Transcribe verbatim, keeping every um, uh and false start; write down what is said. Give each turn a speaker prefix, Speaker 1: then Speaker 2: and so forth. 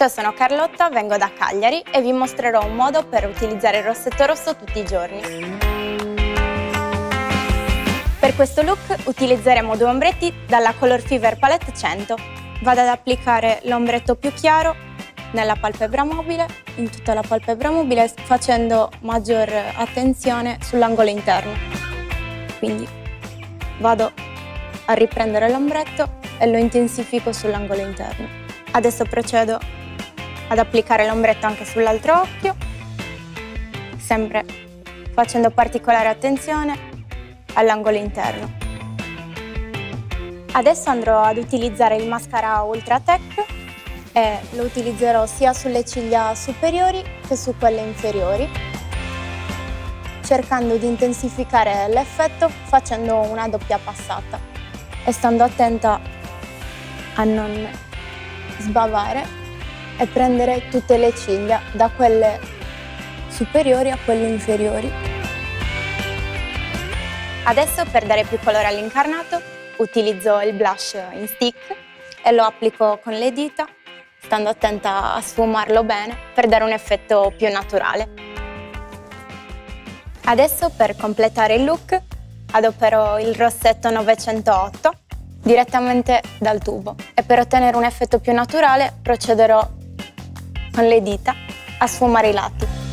Speaker 1: Ciao, sono Carlotta, vengo da Cagliari e vi mostrerò un modo per utilizzare il rossetto rosso tutti i giorni. Per questo look utilizzeremo due ombretti dalla Color Fever Palette cento. Vado ad applicare l'ombretto più chiaro nella palpebra mobile, in tutta la palpebra mobile, facendo maggior attenzione sull'angolo interno. Quindi vado a riprendere l'ombretto e lo intensifico sull'angolo interno. Adesso procedo ad applicare l'ombretto anche sull'altro occhio, sempre facendo particolare attenzione all'angolo interno. Adesso andrò ad utilizzare il mascara Ultra Tech e lo utilizzerò sia sulle ciglia superiori che su quelle inferiori, cercando di intensificare l'effetto facendo una doppia passata e stando attenta a non sbavare e prendere tutte le ciglia, da quelle superiori a quelle inferiori. Adesso, per dare più colore all'incarnato, utilizzo il blush in stick e lo applico con le dita, stando attenta a sfumarlo bene per dare un effetto più naturale. Adesso, per completare il look, adopero il rossetto novecentootto direttamente dal tubo e per ottenere un effetto più naturale procederò con le dita a sfumare i lati.